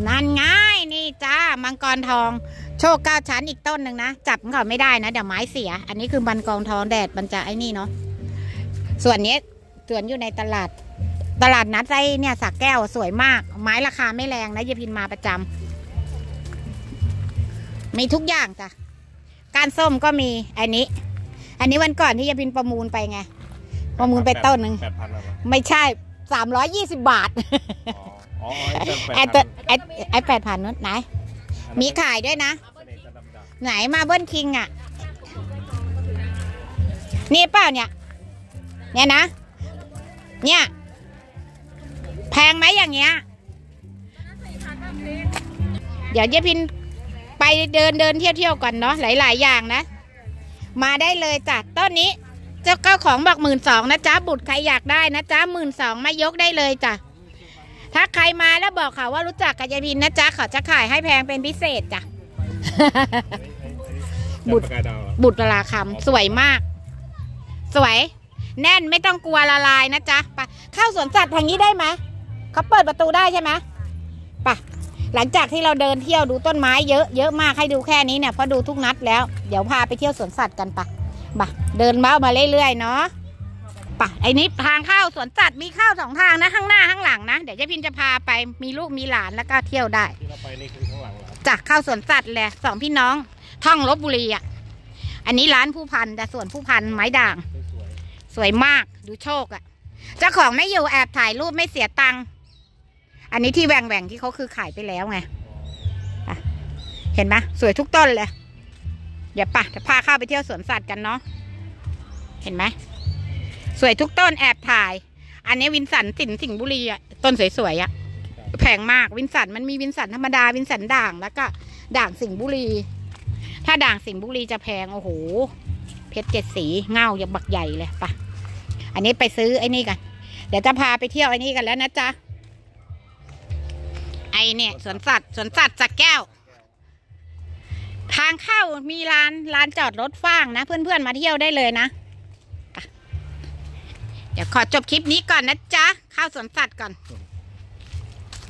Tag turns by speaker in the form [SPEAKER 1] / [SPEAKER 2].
[SPEAKER 1] นั่นง่ายนี่จ้ามังกรทองโชค9 ชั้นอีกต้นหนึ่งนะจับเขาไม่ได้นะเดี๋ยวไม้เสียอันนี้คือมังกรทองแดดมันจะไอ้นี่เนาะส่วนนี้สวนอยู่ในตลาดนัดไอ้เนี่ยสักแก้วสวยมากไม้ราคาไม่แรงนะยายพินมาประจำมีทุกอย่างจ้ะการส้มก็มีอันนี้วันก่อนที่ยายพินประมูลไปไงประมูลไปต้นหนึ่งไม่ใช่320 บาทไอ้8,000นู้นไหนมีขายด้วยนะไหนมาเบิ้ลคิงอ่ะนี่เปล่าเนี่ยนะเนี่ยแพงไหมอย่างเงี้ยเดี๋ยวยายพินไปเดินเที่ยวก่อนเนาะหลายอย่างนะมาได้เลยจ้ะต้นนี้เจ้าของบอก12,000นะจ๊ะบุตรใครอยากได้นะจ๊ะ12,000มายกได้เลยจ้ะถ้าใครมาแล้วบอกเขาว่ารู้จักกับยายพินนะจ๊ะเขาจะขายให้แพงเป็นพิเศษจ้ะ บุตรราคำสวยมากสวยแน่นไม่ต้องกลัวละลายนะจ๊ะไปเข้าสวนสัตว์ทางนี้ได้ไหมเขาเปิดประตูได้ใช่ไหมไปหลังจากที่เราเดินเที่ยวดูต้นไม้เยอะมากให้ดูแค่นี้เนี่ยเพราะดูทุกนัดแล้วเดี๋ยวพาไปเที่ยวสวนสัตว์กันปะเดินมาเรื่อยๆเนาะปะไอ้นี้ทางเข้าสวนสัตว์มีเข้า2 ทางนะข้างหน้าข้างหลังนะเดี๋ยวยายพินจะพาไปมีลูกมีหลานแล้วก็เที่ยวได้ที่เราไปนี่คือข้างหลังจากเข้าสวนสัตว์แหละ2 พี่น้องท่องลพบุรีอ่ะอันนี้ร้านผู้พันแต่ส่วนผู้พันไม้ด่างสวยมากดูโชคอ่ะเจ้าของไม่อยู่แอบถ่ายรูปไม่เสียตังค์อันนี้ที่แหว่งที่เขาคือขายไปแล้วไงเห็นไหมสวยทุกต้นเลยเดี๋ยวพาเข้าไปเที่ยวสวนสัตว์กันเนาะเห็นไหมสวยทุกต้นแอบถ่ายอันนี้วินสันสิงห์บุรีอ่ะต้นสวยๆอ่ะแพงมากวินสันมันมีวินสันธรรมดาวินสันด่างแล้วก็ด่างสิงห์บุรีถ้าด่างสิงห์บุรีจะแพงโอ้โหเพชร7 สีเงาอย่างบักใหญ่เลยปะอันนี้ไปซื้อไอ้นี่กันเดี๋ยวจะพาไปเที่ยวไอ้นี่กันแล้วนะจ๊ะไอเนี่ยสวนสัตว์สักแก้วทางเข้ามีลานจอดรถฟางนะเพื่อนๆมาเที่ยวได้เลยนะเดี๋ยวขอจบคลิปนี้ก่อนนะจ๊ะเข้าสวนสัตว์ก่อน